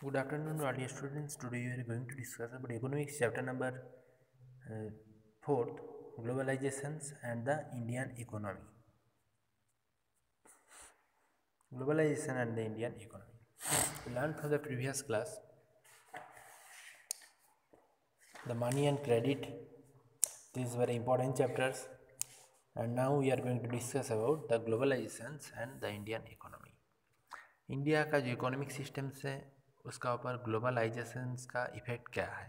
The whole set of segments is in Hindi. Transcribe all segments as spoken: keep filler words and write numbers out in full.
Good afternoon, all dear students. Today we are going to discuss about economics chapter number uh, fourth, globalizations and the Indian economy. Globalization and the Indian economy. We learned from the previous class the money and credit. These were important chapters, and now we are going to discuss about the globalizations and the Indian economy. India का जो इकोनॉमिक सिस्टम्स है उसका ऊपर ग्लोबलाइजेशंस का इफेक्ट क्या है.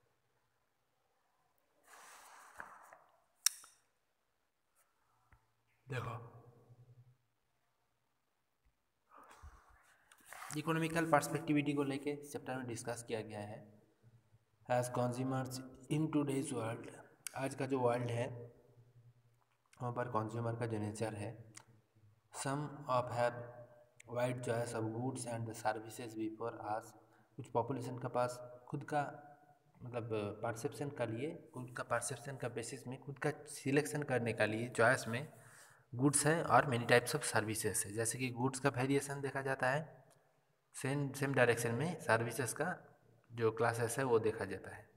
देखो, इकोनॉमिकल पर्सपेक्टिविटी को लेके चैप्टर में डिस्कस किया गया है. As consumers in today's world, आज का जो वर्ल्ड है वहाँ पर कंज्यूमर का जो नेचर है, some of have wide choice of goods and the services before आज. कुछ पॉपुलेशन के पास खुद का मतलब परसेप्शन का लिए खुद का परसेप्शन का बेसिस में खुद का सिलेक्शन करने का लिए चॉइस में गुड्स है और मेनी टाइप्स ऑफ सर्विसेज है. जैसे कि गुड्स का वेरिएशन देखा जाता है, सेम सेम डायरेक्शन में सर्विसेज का जो क्लासेस है वो देखा जाता है.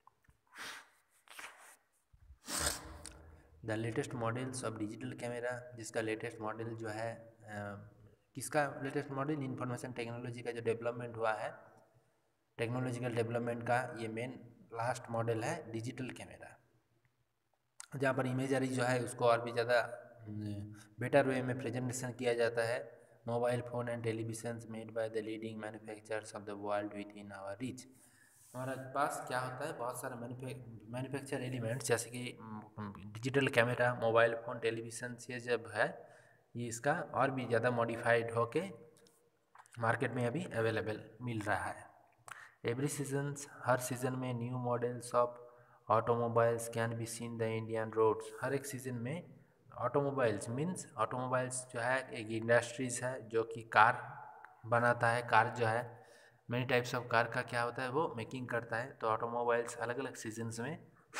The latest models of digital camera, जिसका लेटेस्ट मॉडल जो है आ, किसका लेटेस्ट मॉडल, इंफॉर्मेशन टेक्नोलॉजी का जो डेवलपमेंट हुआ है, टेक्नोलॉजिकल डेवलपमेंट का ये मेन लास्ट मॉडल है डिजिटल कैमरा, जहाँ पर इमेजरी जो है उसको और भी ज़्यादा बेटर वे में प्रेजेंटेशन किया जाता है. Mobile phone and televisions made by the leading manufacturers of the world within our reach. हमारे पास क्या होता है, बहुत सारे मैन्युफैक्चर एलिमेंट्स जैसे कि digital camera, mobile phone, television, ये जब है ये इसका और भी ज़्यादा मॉडिफाइड होके मार्केट में अभी अवेलेबल मिल रहा है. एवरी सीजन्स, हर सीज़न में new models of automobiles can be seen the Indian roads. हर एक सीज़न में ऑटोमोबाइल्स मीन्स ऑटोमोबाइल्स जो है एक इंडस्ट्रीज़ है जो कि कार बनाता है. कार जो है मेनी टाइप्स ऑफ कार का क्या होता है वो मेकिंग करता है. तो ऑटोमोबाइल्स अलग अलग सीजन्स में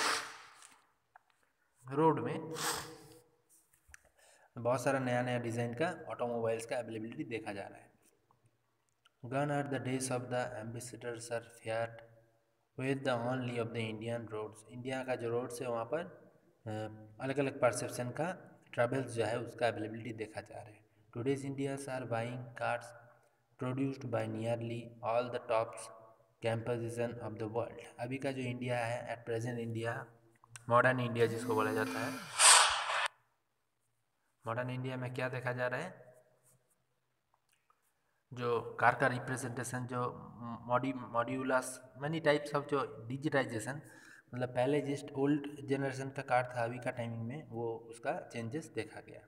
रोड में बहुत सारा नया नया डिज़ाइन का ऑटोमोबाइल्स का अवेलेबिलिटी देखा जा रहा है. Gone are the days of the ambassadors are fair with the only of the Indian roads. India का जो रोड्स है वहाँ पर अलग अलग परसेप्शन का ट्रेवल्स जो है उसका अवेलेबिलिटी देखा जा रहा है. Today's India's are buying cars produced by nearly all the tops companies of the world. अभी का जो इंडिया है at present India, modern India जिसको बोला जाता है, मॉडर्न इंडिया में क्या देखा जा रहा है, जो कार का रिप्रेजेंटेशन, जो मॉडी मॉड्यूलस मैनी टाइप्स ऑफ जो डिजिटाइजेशन, मतलब पहले जस्ट ओल्ड जनरेशन का कार था, अभी का टाइमिंग में वो उसका चेंजेस देखा गया.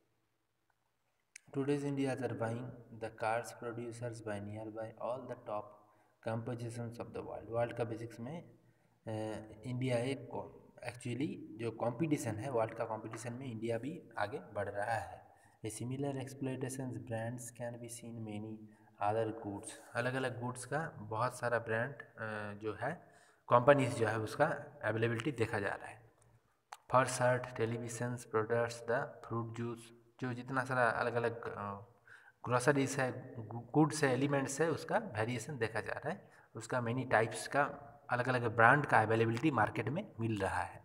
Today's India are buying the cars producers by near by all the top compositions of the world. World का बेसिक्स में इंडिया एक एक्चुअली जो कंपटीशन है, वर्ल्ड का कंपटीशन में इंडिया भी आगे बढ़ रहा है. A similar exploitations brands can be seen many other goods. अलग अलग गुड्स का बहुत सारा ब्रांड जो है कंपनीज जो है उसका अवेलेबिलिटी देखा जा रहा है. For shirt, televisions, products, the fruit juice, जो जितना सारा अलग अलग ग्रोसरीज है, गुड्स है, एलिमेंट्स है, उसका वेरिएशन देखा जा रहा है. उसका मेनी टाइप्स का अलग अलग ब्रांड का अवेलेबिलिटी मार्केट में मिल रहा है.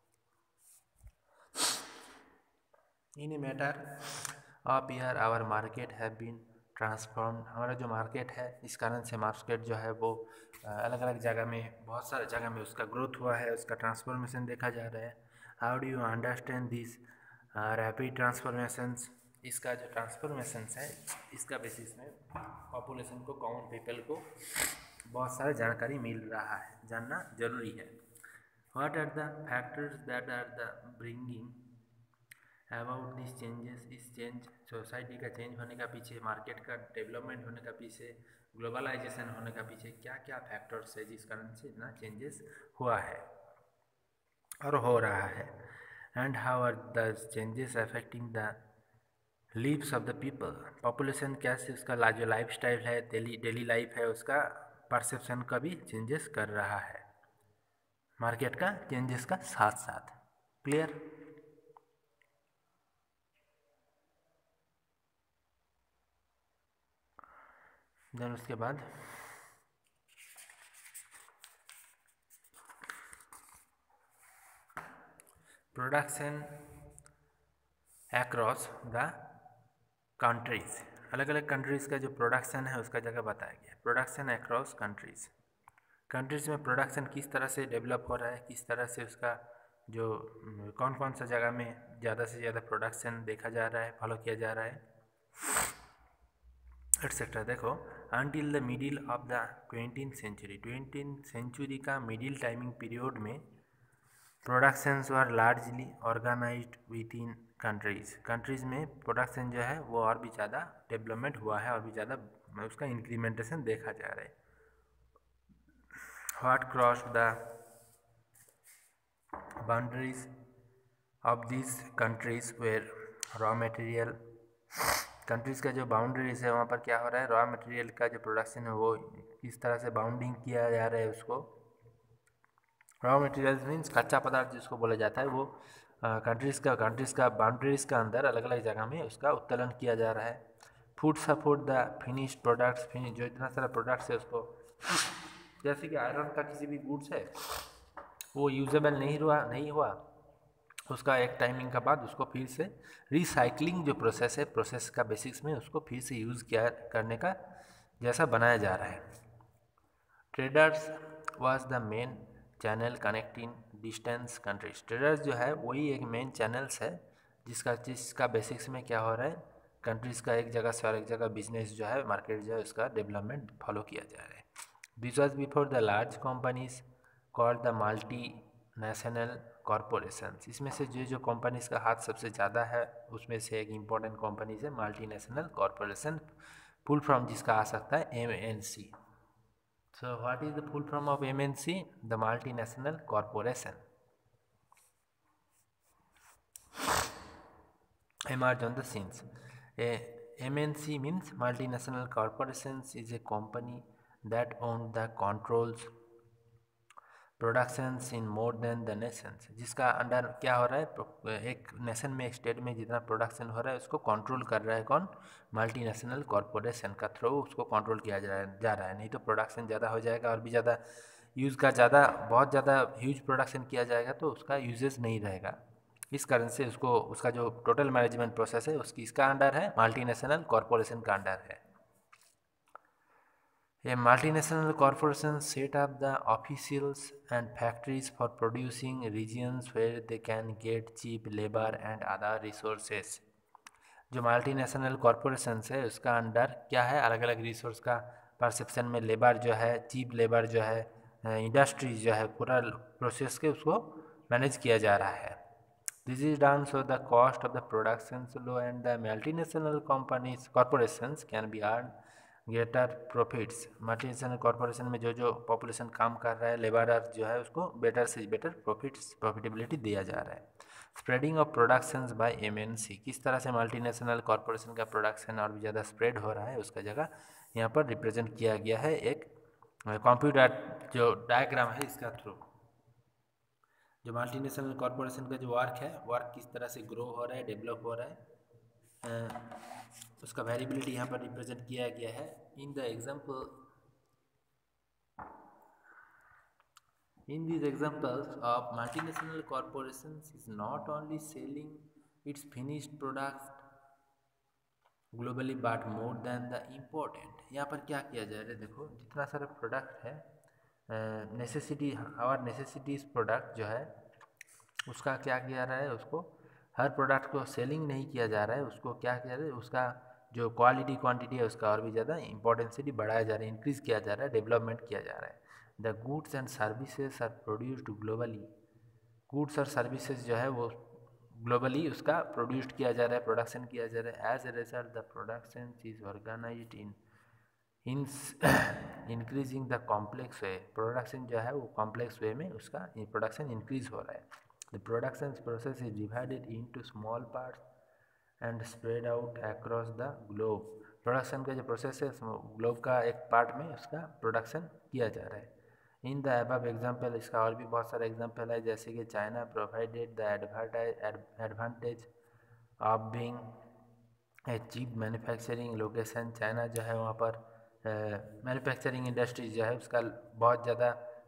In a matter of year our market have been transform. हमारा जो मार्केट है इस कारण से मार्केट जो है वो अलग अलग जगह में, बहुत सारे जगह में उसका ग्रोथ हुआ है, उसका ट्रांसफॉर्मेशन देखा जा रहा है. How do you understand this rapid transformations. इसका जो ट्रांसफॉर्मेशंस है इसका बेसिस में पॉपुलेशन को, कॉमन पीपल को बहुत सारा जानकारी मिल रहा है, जानना जरूरी है. What are the factors that are the bringing about this changes. इस चेंज, सोसाइटी का चेंज होने का पीछे, मार्केट का डेवलपमेंट होने का पीछे, ग्लोबलाइजेशन होने का पीछे क्या क्या फैक्टर्स है जिस कारण से इतना चेंजेस हुआ है और हो रहा है. And how are the changes affecting the lives of the people. Population कैसे उसका जो लाइफ स्टाइल है, डेली डेली लाइफ है, उसका परसेप्शन का भी चेंजेस कर रहा है मार्केट का चेंजेस का साथ साथ. क्लियर. देन उसके बाद प्रोडक्शन अक्रॉस द कंट्रीज, अलग अलग कंट्रीज़ का जो प्रोडक्शन है उसका जगह बताया गया। प्रोडक्शन अक्रॉस कंट्रीज़, कंट्रीज़ में प्रोडक्शन किस तरह से डेवलप हो रहा है, किस तरह से उसका जो कौन कौन सा जगह में ज़्यादा से ज़्यादा प्रोडक्शन देखा जा रहा है, फॉलो किया जा रहा है, एटसेट्रा। देखो, until the middle of the twentieth century, twentieth century का मिडिल टाइमिंग पीरियड में productions were largely organised within countries, countries में प्रोडक्शन जो है वो और भी ज़्यादा डेवलपमेंट हुआ है और भी ज़्यादा उसका इंक्रीमेंटेशन देखा जा रहा है। What cross the boundaries of this countries where raw material, countries का जो बाउंड्रीज है वहाँ पर क्या हो रहा है, रॉ मटेरियल का जो प्रोडक्शन है वो किस तरह से बाउंडिंग किया जा रहा है उसको। रॉ मटेरियल्स मीन्स कच्चा पदार्थ जिसको बोला जाता है, वो कंट्रीज़ का कंट्रीज़ का बाउंड्रीज़ का अंदर अलग अलग जगह में उसका उत्तोलन किया जा रहा है। Food support the finished products, finish जो इतना सारा प्रोडक्ट्स है उसको, जैसे कि आयरन का किसी भी गुड्स है वो यूजेबल नहीं हुआ नहीं हुआ उसका एक टाइमिंग के बाद उसको फिर से रिसाइकलिंग जो प्रोसेस है, प्रोसेस का बेसिक्स में उसको फिर से यूज़ किया करने का जैसा बनाया जा रहा है। Traders was the main channel connecting distance countries, traders जो है वही एक मेन चैनल्स है जिसका जिसका बेसिक्स में क्या हो रहा है, कंट्रीज़ का एक जगह से और एक जगह बिजनेस जो है, मार्केट जो है उसका डेवलपमेंट फॉलो किया जा रहा है। This was before the large companies called the multi national corporations, इसमें से जो जो कंपनीज का हाथ सबसे ज़्यादा है उसमें से एक इम्पॉर्टेंट कंपनीज है multi national corporation, full form जिसका आ सकता है M N C. So what is the full form of M N C? The multinational corporation. Emerge on the scenes. A M N C means multinational corporations is a company that owns the controls productions in more than the nations, जिसका अंडर क्या हो रहा है, एक नेशन में एक स्टेट में जितना प्रोडक्शन हो रहा है उसको कंट्रोल कर रहा है कौन, मल्टीनेशनल कॉरपोरेशन का थ्रू उसको कंट्रोल किया जा जा रहा है। नहीं तो प्रोडक्शन ज़्यादा हो जाएगा और भी ज़्यादा यूज़ का ज़्यादा बहुत ज़्यादा ह्यूज प्रोडक्शन किया जाएगा तो उसका यूजेस नहीं रहेगा। इस कारण से उसको उसका जो टोटल मैनेजमेंट प्रोसेस है उसकी इसका अंडर है, मल्टीनेशनल कॉरपोरेशन का अंडर है। A multinational corporation set up the officials and factories for producing regions where they can get cheap labor and other resources. जो मल्टीनेशनल कॉरपोरेशंस है उसका अंडर क्या है, अलग अलग रिसोर्स का परसेप्शन में लेबर जो है, चीप लेबर जो है, इंडस्ट्रीज जो है, पूरा प्रोसेस के उसको मैनेज किया जा रहा है। This is done so the cost of the production low and the multinational companies corporations can be earn greater profits. Multinational corporation में जो जो पॉपुलेशन काम कर रहा है, लेबरर जो है उसको बेटर से बेटर प्रॉफिट्स प्रॉफिटेबिलिटी दिया जा रहा है। Spreading of productions by MNC, किस तरह से मल्टीनेशनल कॉरपोरेशन का प्रोडक्शन और भी ज़्यादा स्प्रेड हो रहा है उसका जगह यहाँ पर रिप्रेजेंट किया गया है एक कंप्यूटर जो डायग्राम है इसका थ्रू। जो मल्टीनेशनल कॉरपोरेशन का जो वर्क है, वर्क किस तरह से ग्रो हो रहा है, डेवलप हो रहा है, उसका वेरिएबिलिटी यहाँ पर रिप्रेजेंट किया गया है। In the example in these examples of multinational corporations is not only selling its finished products globally but more than the important, यहाँ पर क्या किया जा रहा है, देखो जितना सारा प्रोडक्ट है, नेसेसिटी आवर नेसेसिटीज प्रोडक्ट जो है उसका क्या किया रहा है, उसको हर प्रोडक्ट को सेलिंग नहीं किया जा रहा है, उसको क्या किया जा रहा है, उसका जो क्वालिटी क्वांटिटी है उसका और भी ज़्यादा इंपॉर्टेंसिटी बढ़ाया जा रहा है, इंक्रीज़ किया जा रहा है, डेवलपमेंट किया जा रहा है। The goods and services are produced globally, goods और सर्विसेज जो है वो ग्लोबली उसका प्रोड्यूस्ड किया जा रहा है, प्रोडक्शन किया जा रहा है। As a result the production is organised in in increasing the complex way, production जो है वो कॉम्प्लेक्स वे में उसका प्रोडक्शन इंक्रीज हो रहा है। The production process is divided into small parts and spread out across the globe, production का जो प्रोसेस है ग्लोब का एक पार्ट में उसका प्रोडक्शन किया जा रहा है। इन द अबव एग्जाम्पल, इसका और भी बहुत सारे एग्जाम्पल है, जैसे कि China provided the advantage of being a cheap manufacturing location, China जो है वहाँ पर मैन्युफैक्चरिंग इंडस्ट्रीज जो है उसका बहुत ज़्यादा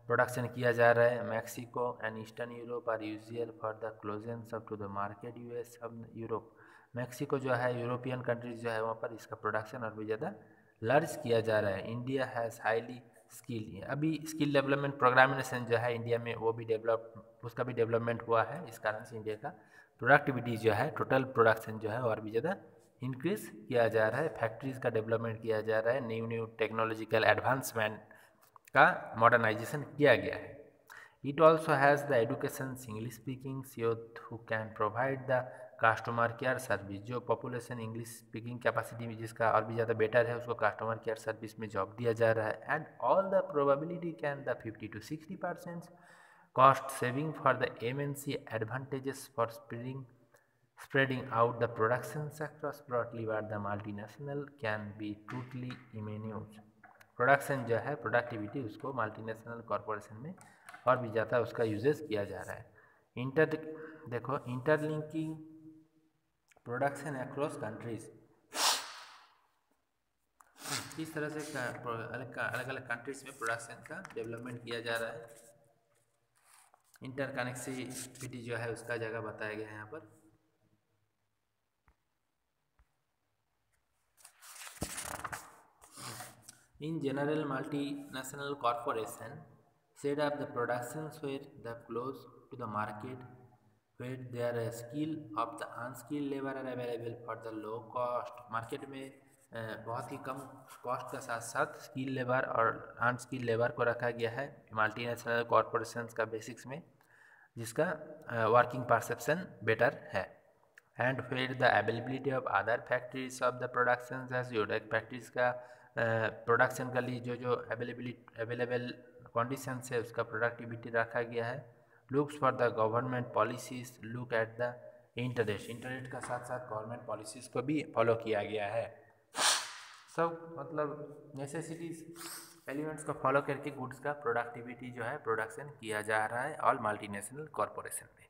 प्रोडक्शन किया जा रहा है। Mexico and Eastern Europe are usual for the closeness up to the market. US अब यूरोप, मैक्सिको जो है यूरोपियन कंट्रीज जो है वहाँ पर इसका प्रोडक्शन और भी ज़्यादा लार्ज किया जा रहा है। इंडिया हैज़ हाईली स्किल, अभी स्किल डेवलपमेंट प्रोग्रामिनेशन जो है इंडिया में वो भी डेवलप उसका भी डेवलपमेंट हुआ है। इस कारण से इंडिया का प्रोडक्टिविटी जो है, टोटल प्रोडक्शन जो है और भी ज़्यादा इंक्रीज किया जा रहा है। फैक्ट्रीज़ का डेवलपमेंट किया जा रहा है, न्यू न्यू टेक्नोलॉजिकल एडवांसमेंट का मॉडर्नाइजेशन किया गया है। It also has the education English speaking youth who can provide the customer care service. जो पॉपुलेशन इंग्लिश स्पीकिंग कैपेसिटी में जिसका और भी ज़्यादा बेटर है उसको कस्टमर केयर सर्विस में जॉब दिया जा रहा है। And all the probability can the fifty to sixty percent cost saving for the M N C advantages for spreading spreading out the production sectors broadly where the multinational can be totally immune। Production जो है, प्रोडक्टिविटी उसको मल्टीनेशनल कॉरपोरेशन में और भी ज़्यादा उसका यूजेस किया जा रहा है। इंटर देखो इंटरलिंकिंग प्रोडक्शन अक्रॉस कंट्रीज, किस तरह से अलग अलग अलग कंट्रीज में प्रोडक्शन का डेवलपमेंट किया जा रहा है। इंटरकनेक्टिविटी जो है उसका जगह बताया गया है यहाँ पर। In general, multinational corporation set up the productions where the close to the market, where there are skill of the unskilled labor are available for the low cost। Market में बहुत ही कम कॉस्ट का साथ साथ स्किल लेबर और अनस्किल लेबर को रखा गया है मल्टीनेशनल कॉरपोरेशंस का बेसिक्स में, जिसका वर्किंग परसेप्शन बेटर है। एंड फिर the availability of other factories of the production assured, एक फैक्ट्रीज का प्रोडक्शन का लिए जो जो अवेलेबिलिटी अवेलेबल कंडीशन है उसका प्रोडक्टिविटी रखा गया है। Looks for the government policies, look at the interest, interest का साथ साथ गवर्नमेंट पॉलिसीज़ को भी फॉलो किया गया है। सब मतलब नेसेसिटीज एलिमेंट्स को फॉलो करके गुड्स का प्रोडक्टिविटी जो है प्रोडक्शन किया जा रहा है ऑल मल्टीनेशनल कॉरपोरेशन में।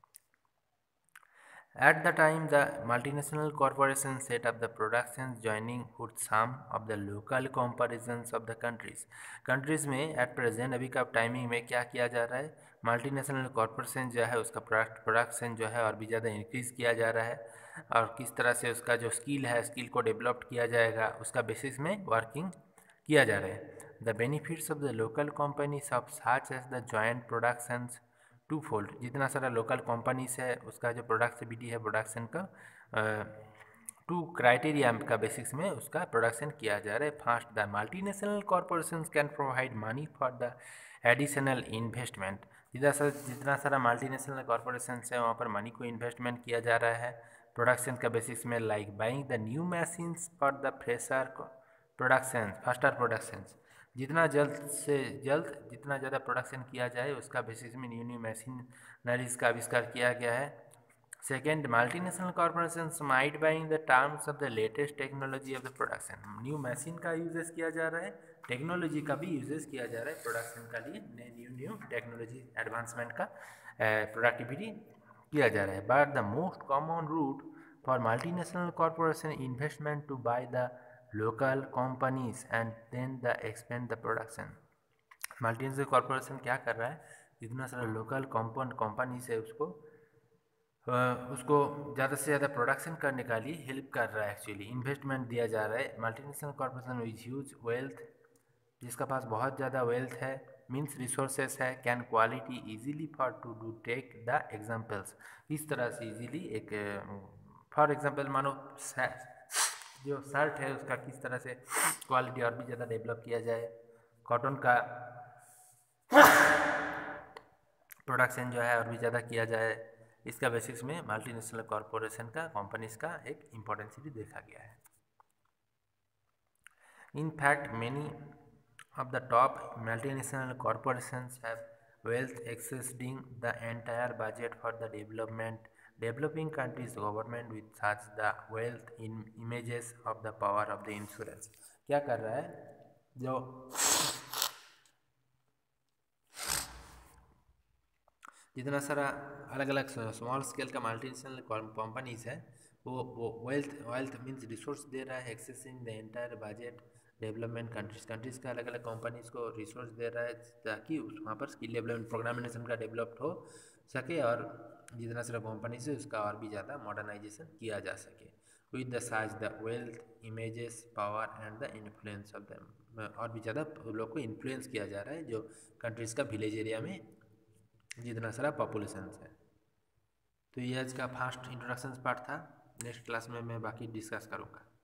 At the time the multinational corporations set up the productions joining with some of the local comparisons of the countries। countries में at present अभी का टाइमिंग में क्या किया जा रहा है, मल्टीनेशनल कॉरपोरेशन जो है उसका प्रोडक्ट प्रोडक्शन जो है और भी ज़्यादा इंक्रीज़ किया जा रहा है और किस तरह से उसका जो स्किल है स्किल को डेवलप किया जाएगा उसका बेसिस में वर्किंग किया जा रहा है। The benefits of the local companies of such as the joint productions two fold, जितना सारा लोकल कंपनीज है उसका जो प्रोडक्टिविटी है प्रोडक्शन का टू क्राइटेरिया का बेसिक्स में उसका प्रोडक्शन किया जा रहा है। First the multinational corporations can provide money for the additional investment, जितना सारा जितना सारा मल्टीनेशनल कॉरपोरेशन है वहाँ पर मनी को इन्वेस्टमेंट किया जा रहा है प्रोडक्शन का बेसिस में, like buying the new machines for the fresher production faster production, जितना जल्द से जल्द जितना ज़्यादा प्रोडक्शन किया जाए उसका बेसिस में न्यू न्यू मशीनरीज का आविष्कार किया गया है। Second multinational corporations might buying the terms of the latest technology of the production, new machine का यूजेस किया जा रहा है, टेक्नोलॉजी का भी यूजेस किया जा रहा है प्रोडक्शन का लिए, न्यू न्यू टेक्नोलॉजी एडवांसमेंट का प्रोडक्टिविटी किया जा रहा है। But the most common route for multinational corporation investment to buy the local companies and then the expand the production. Multinational corporation क्या कर रहा है, जितना सारा लोकल कंपन कंपनीज है उसको उसको ज़्यादा से ज़्यादा प्रोडक्शन करने का लिए हेल्प कर रहा है, एक्चुअली इन्वेस्टमेंट दिया जा रहा है। Multinational corporation with huge wealth, जिसका पास बहुत ज़्यादा वेल्थ है, मीन्स रिसोर्सेस है, can quality easily for to do take the examples, इस तरह से इजीली एक फॉर एग्जांपल मानो जो शर्ट है उसका किस तरह से क्वालिटी और भी ज़्यादा डेवलप किया जाए, कॉटन का प्रोडक्शन जो है और भी ज़्यादा किया जाए, इसका बेसिस में मल्टीनेशनल कॉरपोरेशन का कंपनीज का एक इम्पोर्टेंसिटी देखा गया है। In fact many of the top multinational corporations have wealth exceeding the entire budget for the development developing countries government with such the wealth in images of the power of the insurance। क्या कर रहा है, जो जितना सारा अलग अलग स्मॉल स्केल का मल्टीनेशनल कंपनीज है वो वो वेल्थ वेल्थ मीन्स रिसोर्स दे रहा है, exceeding the entire budget development countries countries का अलग अलग कंपनीज़ को रिसोर्स दे रहा है ताकि उस वहाँ पर स्किल डेवलपमेंट प्रोग्रामिनेशन का डेवलप्ड हो सके और जितना सारा कंपनीज है उसका और भी ज़्यादा मॉडर्नाइजेशन किया जा सके with the size the wealth images power and the influence of them और भी ज़्यादा लोग को इन्फ्लुएंस किया जा रहा है जो कंट्रीज़ का विलेज एरिया में जितना सारा पॉपुलेशन है। तो ये आज का फास्ट इंट्रोडक्शन पार्ट था। नेक्स्ट क्लास में मैं बाकी डिस्कस करूँगा।